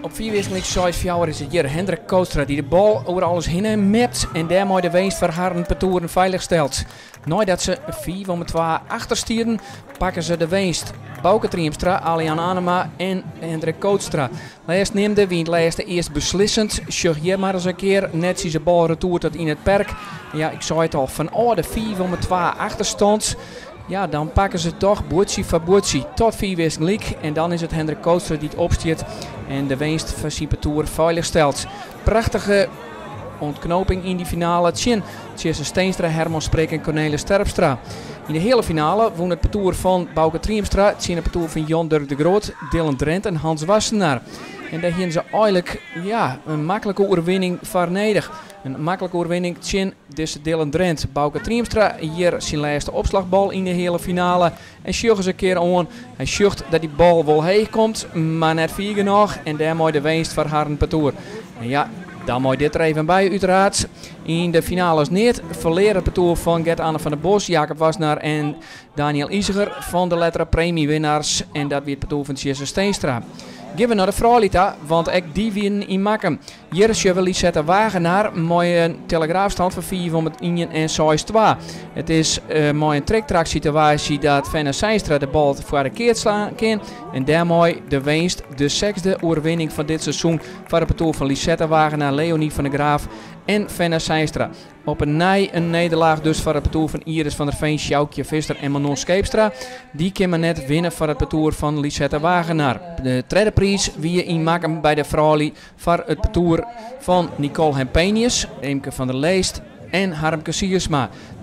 Op 4 wisseling 6-4 is het hier Hendrik Kootstra die de bal over alles heen mapt en daarmee de winst voor Harren Petoeren veilig stelt. Nadat ze 4-2 achterstieren, pakken ze de winst. Bouke Triemstra, Alian Anema en Hendrik Kootstra. Laatst neemde wie het laatste eerst beslissend. Sjoch je maar eens een keer, net zie ze bal retour tot in het perk. Ja, ik zei het al, van de 4-2 achterstand. Ja, dan pakken ze toch bootsie voor bootsie tot 4 wisseling. En dan is het Hendrik Kootstra die het opstiert en de winst van Sipetoer veilig stelt. Prachtige ontknoping in die finale. Tjesse Steenstra, Herman Spreek en Cornelis Terpstra. In de hele finale won het petoer van Bouke Triemstra, het petoer van Jan Dirk de Groot, Dylan Drent en Hans Wassenaar. En daar hebben ze eigenlijk een makkelijke overwinning voor nodig. Een makkelijke overwinning tjin dus Dylan Drent. Bouke Triemstra hier zijn laatste opslagbal in de hele finale. En sjocht eens een keer aan. Hij sjocht dat die bal wel heen komt, maar net 4 genoeg. En daarmee de winst voor Harren Petoer. En ja, dan moet dit er even bij uiteraard. In de finales niet. Verleren het petoer van Gert-Anne van der Bos, Jacob Wassenaar en Daniel Isiger van de Lettera premiewinnaars. En dat weer het petoer van Tjesse Steenstra. Geven we naar de vrouwlita, want ik die winnen in Makkum. Hier is Lisette Wagenaar, mooie telegraafstand van 4-1 en 6-2. Het is een trick-track situatie dat Fenne Seinstra de bal voor de keer slaan kan. En daarmee de winst, de 6e overwinning van dit seizoen voor het petoer van Lisette Wagenaar, Leonie van der Graaf en Fenne Seinstra. Op een nederlaag dus voor het petoer van Iris van der Veen, Sjoukje Visser en Manon Scheepstra. Die kunnen net winnen voor het petoer van Lisette Wagenaar. De tweede prijs wie in Makkum bij de vrouwen voor het petoer van Nicole Hempenius, Eemke van der Leest en Harmke Siersma.